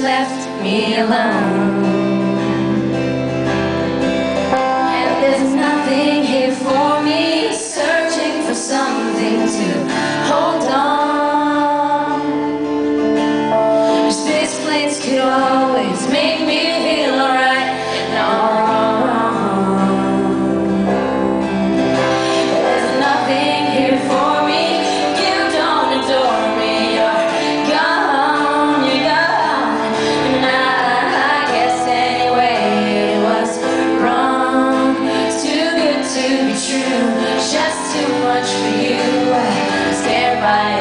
left me alone. And there's nothing here for me, searching for something to hold on. This place could always make me feel alright. No, there's nothing here for me. You don't adore me. You're gone, you're gone. And I guess anyway it was wrong. It's too good to be true, just too much for you. Scared by